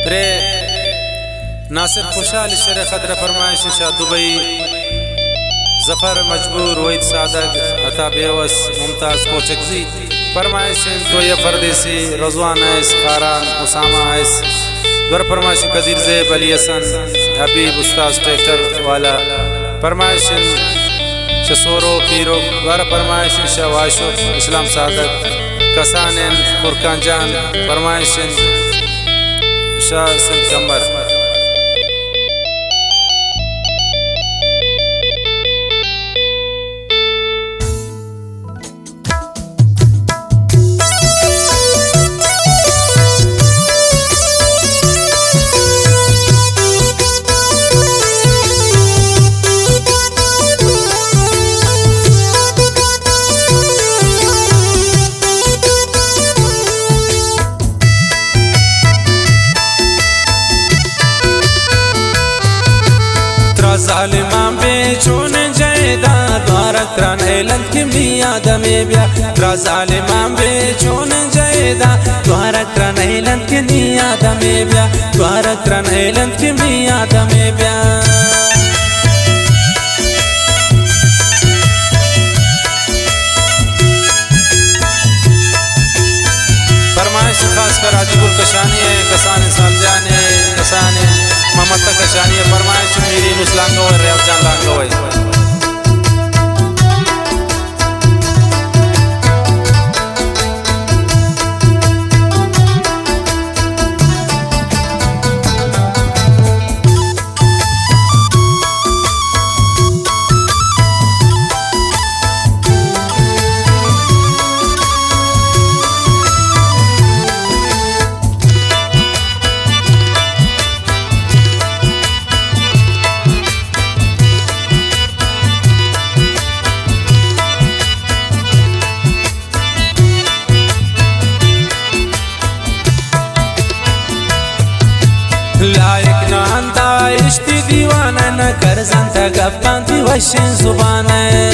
ब्रे नासिर खुशाल शर खतर फरमाइश शाह दुबई जफर मजबूर वहीद सादक अता बेवस मुमताज कोचकजी फरमाइश तो ये परदेसी रजवान आइस खारान उसामा आइस दर फरमाइश कदीर ज़ेब अली हसन हबीब उस्ताद ट्रैक्टर वाला फरमाइश शसोरो पीरो दर फरमाइश शाहवाशो इस्लाम सादक कसान फुरकान जान फरमाइश शाह सितंबर ज़ालिमा बेचून जयदा द्वारा त्रन एलन की मियाँ दमे ब्या त्रा ज़ालिमा बेचून जयदा द्वारा त्रन एलन की मियाँ दमे ब्या द्वारा त्रन एलन की मियाँ दमे ब्या फरमाइश खास कर आजिबुल कशानी है कसान सालजाने कसान ममता कशानी है फरमाइश मेरी मुसलान को रियाज जान लान को लायक न अंता इश्ती दीवाना न कर जनता गप्पांती वशिन जुबान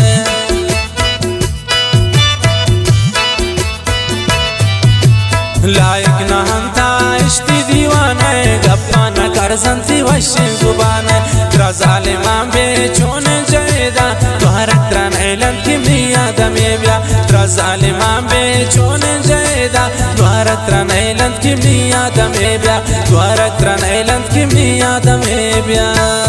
लायक न अंता इश्ती दीवाना गप्पा न कर जनती वशिन जुबान त्रा ज़ालिमा बेचून जयदा द्वारा त्रन एलन की मियाँ दमे ब्या त्रा ज़ालिमा बेचून जयदा द्वारा त्रन एलन की मियाँ दमे ब्या द्वारा त्रन एलन की मियाँ दमे ब्या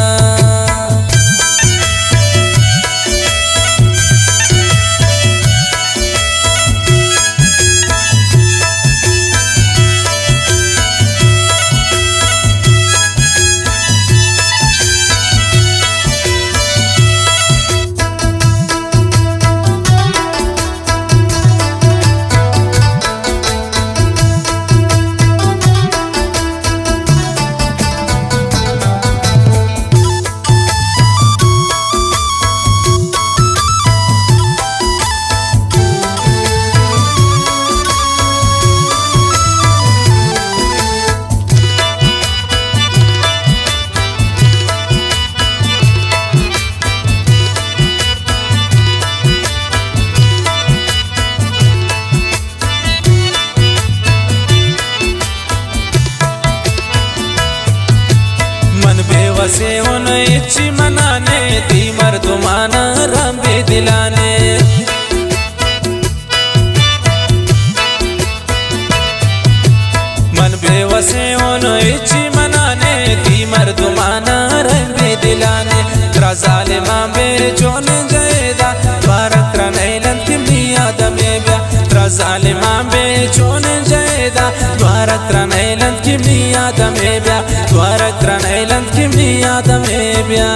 से उन इच्छी मनाने ती मर्दुमाना रंबे दिलाने मन बेवसे उन इच्छी मनाने ती मर्दुमाना रंबे दिलाने त्रा ज़ालिमा बेचून जयदा द्वारा त्रन एलन की मियाँ दमे ब्या त्रा ज़ालिमा बेचून जयदा द्वारा त्रन एलन की मियाँ दमे ब्या द्वारा त्रन एलन की मियाँ दमे ब्या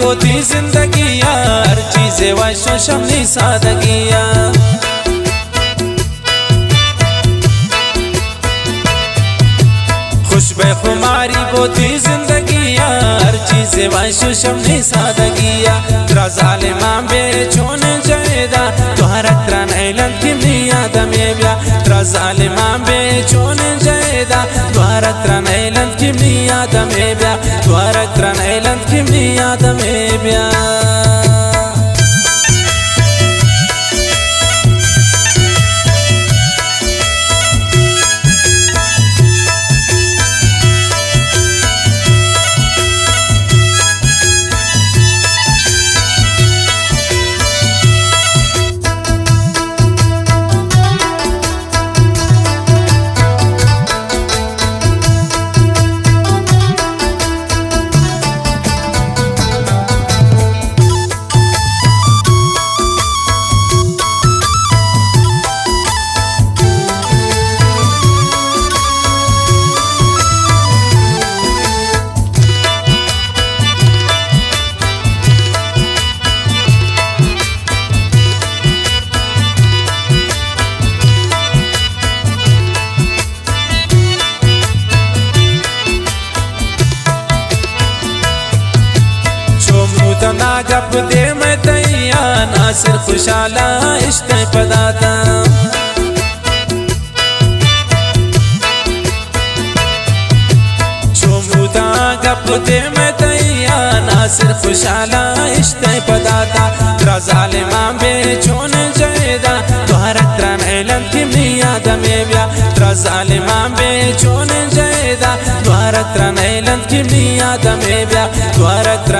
बोती जिंदगिया हर चीज़ें वशो शमनी सादगिया खुशबे खुमारी बोती जिंदगिया हर चीज़ें वशो शमनी सादगिया त्रा जालिमा बेचोन जयदा तुहरा त्रन ऐलन की मिया दमेबिया त्रा जालिमा बेचोन जयदा तुहरा त्रन ऐलन की मिया दमेबिया तुहरा त्रन ऐलन की मिया दमेबिया ना गप दे मैं तैया नासिर खुशाला इश्क पदाता छोमुदा गप दे मैं तैया नासिर खुशाला इश्क पदाता त्रा जालिमा बेचोन जयदा तुहरा त्रन ऐलन की मिया दमेबिया त्रा जालिमा बेचोन जयदा तुहरा त्रन ऐलन की मिया दमेबिया तुहरा